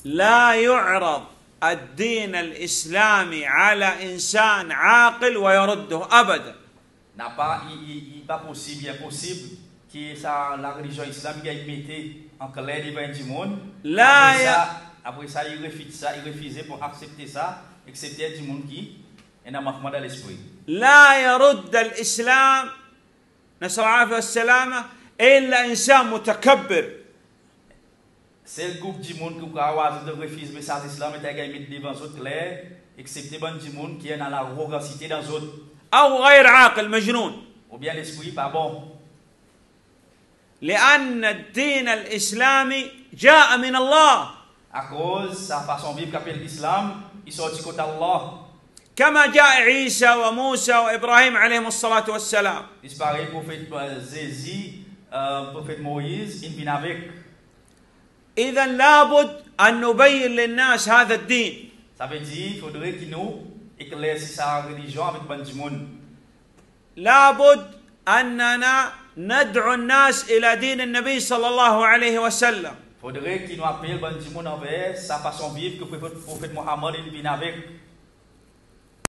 لا يعرض الدين الإسلامي على إنسان عاقل ويرده أبدا. N'a pas, il pas possible, impossible que ça, la religion islamique a été en clair devant du monde. Après ça, il refuse ça, il refusait pour accepter ça, accepter du monde qui est un manquement dans l'esprit. لا يرد الإسلام نسأل الله العافية والسلامة إلا إنسان متكبر. C'est le groupe du monde qui a refusé le message islam et qui a mis devant eux clair, accepter du monde qui est dans l'arrogance dans eux. أو غير عاقل مجنون. Ou bien l'esprit pas bon. لأن الدين الإسلامي جاء من الله. À cause sa façon de vivre qu'appelle l'islam, il sort du côté d'Allah. كما جاء عيسى وموسى وإبراهيم عليهم الصلاة والسلام. Disparaît prophète Jésus, prophète Moïse, il vient avec. إذا لابد أن نبين للناس هذا الدين. Ça veut dire qu'il faudrait qu'il nous éclaircisse sa religion avec ben du monde. لابد أننا ندعو الناس إلى دين النبي صلى الله عليه وسلم. Faudrait qu'il nous appelle ben du monde envers sa façon de vivre que le prophète Mohammed il vient avec.